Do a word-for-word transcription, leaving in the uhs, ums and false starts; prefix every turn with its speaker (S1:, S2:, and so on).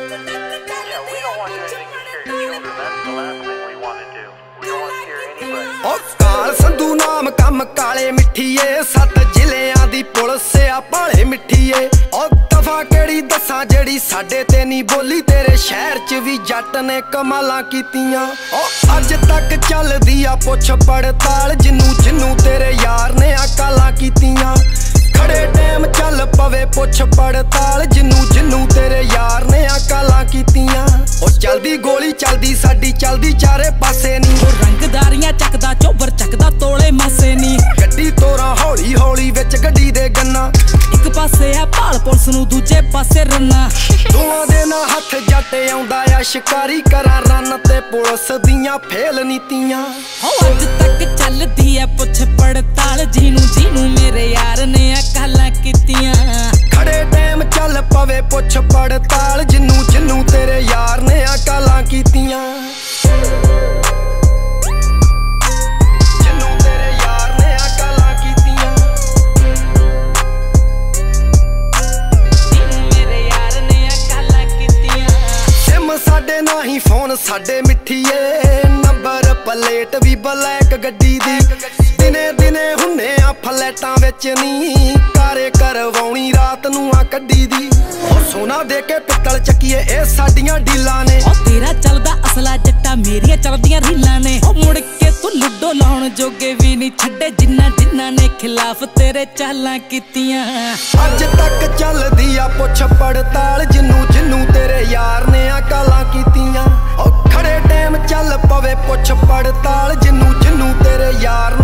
S1: Yeah, we don't want to do anything to scare your children. That's the last thing we want to do. We don't want to scare anybody.
S2: ओ काल संधू नाम कम काले मिठीए सत जिलियां दी police आ भाले मिठीए ओ दफा केड़ी दसा जेड़ी साडे ते नी बोली तेरे शहर च भी जट ने कमालां कीतियां ओ अज तक चलदी आ पुछ पड़ताल जिन्नू जिन्नू तेरे यार ने अकालां कीतियां खड़े टाइम चल पवे पुछ पड़ताल जिन्नू जिन्नू तेरे यार ने अकालां कीतियां ओ चलदी गोली चलदी साडी चलदी चारे पासे नी
S3: ओ रंगदारियां चकदा चोबर चकदा तोले मासे नी
S2: गड्डी तोरा हौली हौली विच गड्डी दे गन्ना
S3: एक पासे आ भाल पुलिस नू दूजे पासे रन्ना
S2: दोवां दे ना हथ जट आउंदा आ शिकारी करा रन ते पुलिस दियां फेल नीतियां
S3: हो अज तक चलदी ऐ पुछ पड़ताल जीनू जीनू मेरे यार ने अकालां कीतियां
S2: खड़े टाइम चल पवे पुछ पड़ताल जिन्नू जिन्नू तेरे यार ने अकालां कीतियां जिन्नू तेरे यार ने अकालां कीतियां
S3: जीनू मेरे यार ने अकालां कीतियां
S2: सिम साडे नाही फोन साडे मिठीए नंबर प्लेट भी ब्लैक गड्डी दी दिने दिने हुन्ने आ फ्लैटां विच नी कारे करवाउणी रात नूं आ कड्डी दी ओ सोना दे के पित्तल चक्कीए ए साडियां डीलां ने
S3: ओ तेरा चलदा असला जट्टा मेरियां चलदियां रीलां ने ओ मुड़ के तू लुडो लाउण जोगे भी नहीं छड्डे जिन्ना जिन्ना ने खिलाफ तेरे चालां कीतियां
S2: अज तक चलदी आ पुछ पड़ताल जिन्नू जिन्नू तेरे यार ने अकालां कीतियां ओ खड़े टाइम चल पवे पुछ पड़ताल जिन्नू जिन्नू तेरे यार